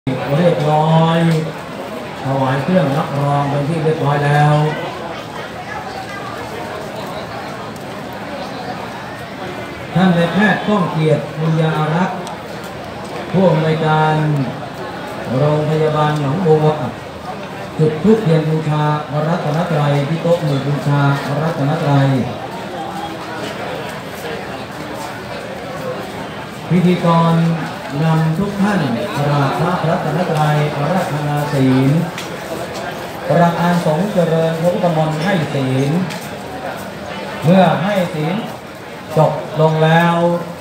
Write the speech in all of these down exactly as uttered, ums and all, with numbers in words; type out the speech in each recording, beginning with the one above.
เรียบร้อยถวายเครื่องรับรองเป็นที่เรียบร้อยแล้วท่านนายแพทย์ก้องเกียรติบุญญาอารักษ์ผู้อำนวยการโรงพยาบาลหนองบัวจุดธูปเทียนบูชาพระรัตนตรัยที่โต๊ะหมู่บูชาพระรัตนตรัยพิธีกรนำทุกท่านกราบพระรัตนตรัยอาราธนาศีลประธานสงฆ์เจริญพระพุทธมนต์ให้ศีลเมื่อให้ศีลจบลงแล้ว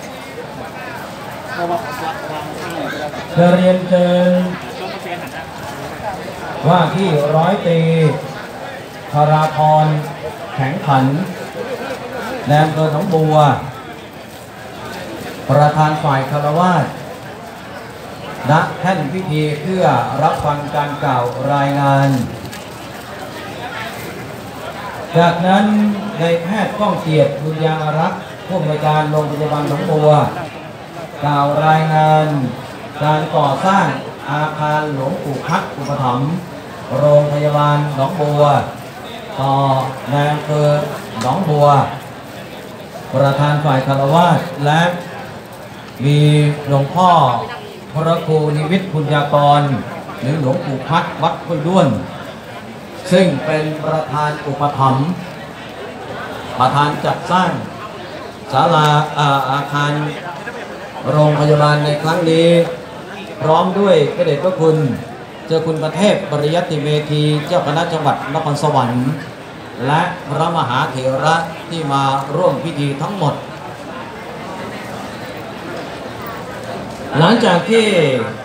จะเรียนเชิญว่าที่ร้อยตรีธราพรแข็งขันแนมเภอหนองบัวประธานฝ่ายคารวาสณแท่นพิธีเพื่อรับฟังการกล่าวรายงานจากนั้นนายแพทย์ก้องเกียรติบุญญาอารักษ์ผู้อำนวยการโรงพยาบาลหนองบัวกล่าวรายงานการก่อสร้างอาคารหลวงปู่พักอุปถัมภ์โรงพยาบาลหนองบัวต่อนายอำเภอหนองบัวประธานฝ่ายคารวาสและมีหลวงพ่อพระครูนิวิทย์ปุญญากรหรือหลวงปู่พักวัดห้วยด้วนซึ่งเป็นประธานอุปถัมภ์ประธานจัดสร้างศาลาอาคารโรงพยาบาลในครั้งนี้พร้อมด้วยพระเดชพระคุณเจ้าคุณประเทศปริยัติเมธีเจ้าคณะจังหวัดนครสวรรค์และพระมหาเถระที่มาร่วมพิธีทั้งหมดหลังจากที่